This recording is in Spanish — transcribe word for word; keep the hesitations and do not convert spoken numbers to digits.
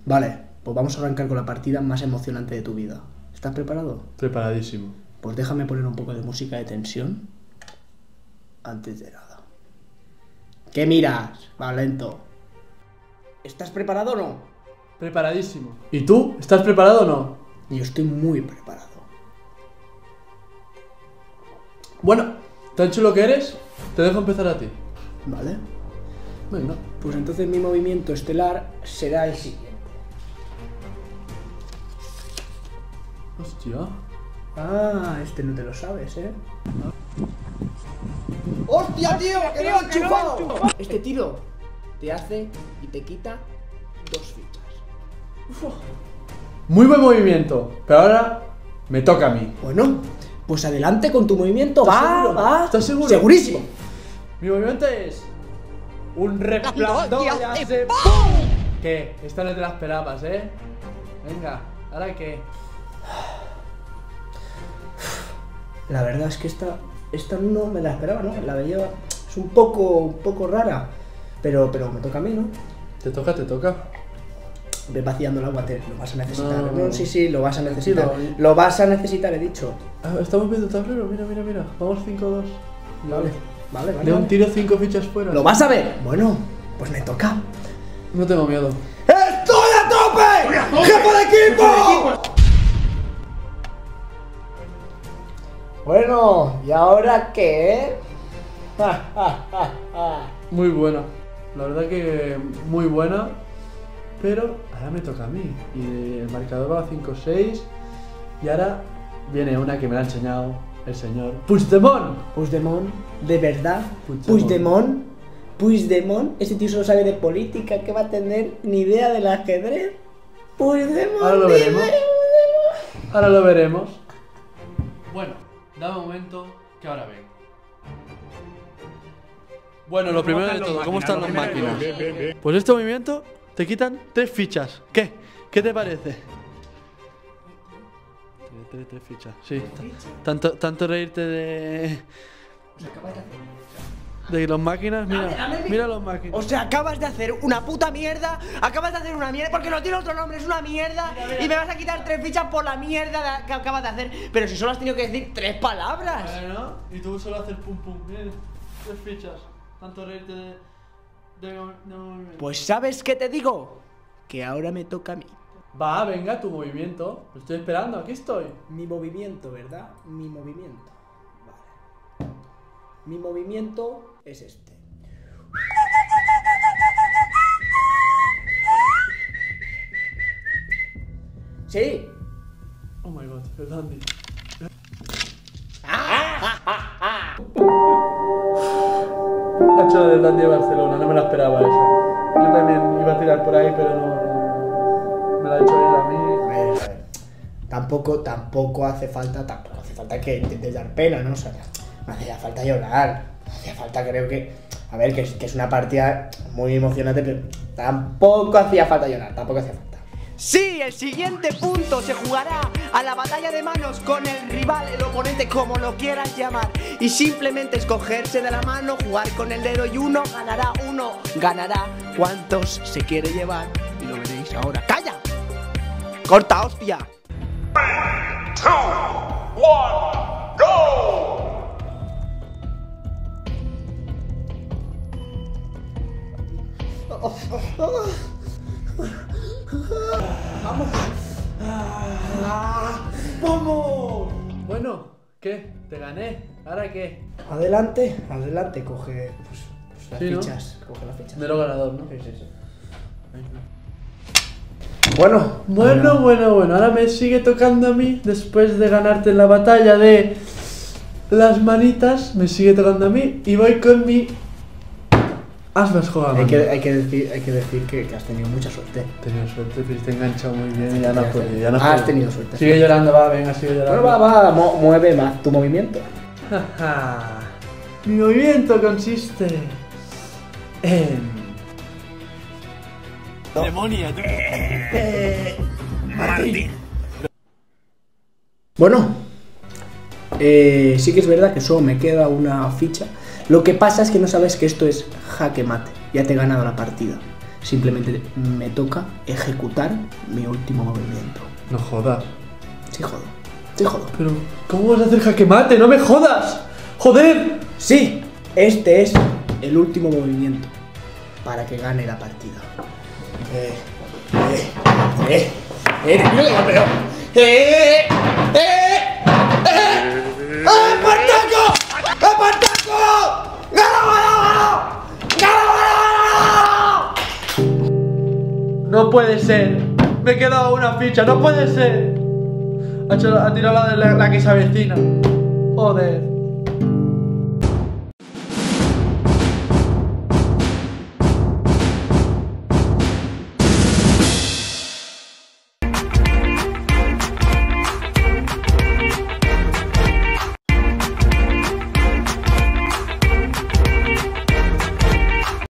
Vale, pues vamos a arrancar con la partida más emocionante de tu vida. ¿Estás preparado? Preparadísimo. Pues déjame poner un poco de música de tensión antes de nada. ¿Qué miras, Valento? ¿Estás preparado o no? Preparadísimo. ¿Y tú? ¿Estás preparado o no? Yo estoy muy preparado. Bueno, tan chulo que eres, te dejo empezar a ti. Vale. Venga. Pues entonces mi movimiento estelar será el siguiente. Hostia. Ah, este no te lo sabes, ¿eh? ¡Hostia, tío! ¡Que no lo he enchufado! Este tiro te hace y te quita dos fichas. Uf. Muy buen movimiento, pero ahora me toca a mí. Bueno, pues adelante con tu movimiento. ¿Estás Va, seguro? va. ¿Estás seguro? Segurísimo. Mi movimiento es un resplandor y hace ¡pum! ¿Qué? Esta no te la esperabas, ¿eh? Venga, ¿ahora qué? La verdad es que esta, esta no me la esperaba, ¿no? La veía, es un poco, un poco rara, pero, pero me toca a mí, ¿no? Te toca, te toca. Ve vaciando el agua, te, lo vas a necesitar. No. No, sí, sí, lo vas a necesitar. Tranquilo. Lo vas a necesitar, he dicho. Ah, estamos viendo el tablero, mira, mira, mira. Vamos cinco dos. Vale, vale, vale. De un vale. tiro cinco fichas fuera. ¿Lo vas a ver? Bueno, pues me toca. No tengo miedo. ¡Estoy a tope! ¡Jefe de equipo! Bueno, ¿y ahora qué? Muy buena. La verdad que muy buena. Pero ahora me toca a mí. Y el marcador va a cinco seis. Y ahora viene una que me la ha enseñado el señor Puigdemont. Puigdemont, ¿de verdad? Puigdemont. Puigdemont, Puigdemont, ese tío solo sabe de política, que va a tener ni idea del ajedrez. Puigdemont, Ahora lo ni veremos. idea. Ahora lo veremos. Bueno, da un momento que ahora ven. Bueno, lo primero de todo, ¿cómo están las máquinas? Pues este movimiento te quitan tres fichas. ¿Qué? ¿Qué te parece? Tres, tres, tres fichas, sí. Tanto, tanto reírte de... De los máquinas, mira, Dame, dame mi- mira los máquinas. O sea, acabas de hacer una puta mierda. Acabas de hacer una mierda porque no tiene otro nombre, es una mierda. Mira, mira. Y me vas a quitar tres fichas por la mierda de- que acabas de hacer. Pero si solo has tenido que decir tres palabras. Bueno, y tú solo haces pum pum, miren, tres fichas. Tanto reírte de... de, de movimiento. Pues ¿sabes qué te digo? Que ahora me toca a mí. Va, venga, tu movimiento. Lo estoy esperando, aquí estoy. Mi movimiento, ¿verdad? Mi movimiento. Vale. Mi movimiento es este. Sí. Oh my god, el dandy. La hecho del dandy de Barcelona, no me la esperaba esa. Yo también iba a tirar por ahí, pero no. no. Me la ha hecho él a mí. A ver, a ver. Tampoco, tampoco hace falta, tampoco hace falta que intentes dar pena, ¿no? O sea, no hacía falta llorar. No hacía falta, creo que. A ver, que es, que es una partida muy emocionante, pero tampoco hacía falta llorar, tampoco hacía falta. Sí, el siguiente punto se jugará a la batalla de manos con el rival, el oponente, como lo quieras llamar. Y simplemente escogerse de la mano, jugar con el dedo y uno ganará, uno ganará cuántos se quiere llevar. Y lo veréis ahora. ¡Calla! ¡Corta, hostia! two, one, go! ¡Vamos! Bueno, ¿qué? Te gané. ¿Ahora qué? Adelante, adelante, coge pues, pues las Sí, ¿no? fichas. Coge las fichas. Mero ganador, ¿no? Sí, sí, sí. Bueno, Bueno, ahora- bueno, bueno. Ahora me sigue tocando a mí. Después de ganarte en la batalla de las manitas, me sigue tocando a mí. Y voy con mi as más jugado. Hay que, hay que decir, hay que, decir que, que has tenido mucha suerte. Tenido suerte, pero te he enganchado muy bien y ya no has Sí, podido. Ya no has has podido. tenido suerte. Sigue llorando, va, venga, sigue llorando. Bueno, va, va, mu- mueve más tu movimiento. Mi movimiento consiste en... ¡Demonia! Martín. Bueno, eh, sí que es verdad que solo me queda una ficha. Lo que pasa es que no sabes que esto es jaque mate. Ya te he ganado la partida. Simplemente me toca ejecutar mi último movimiento. No jodas. Sí, jodo. Sí, jodo. Pero, ¿cómo vas a hacer jaque mate? ¡No me jodas! ¡Joder! Sí, este es el último movimiento para que gane la partida. Eh, eh, eh, eh, no le golpeo. Eh, eh, eh, eh, ¡Espartaco! ¡Espartaco! ¡Gano, gano, gano! ¡Gano, gano! No puede ser. Me he quedado una ficha, no puede ser. Ha, hecho, ha tirado la de la, la que se avecina. Joder.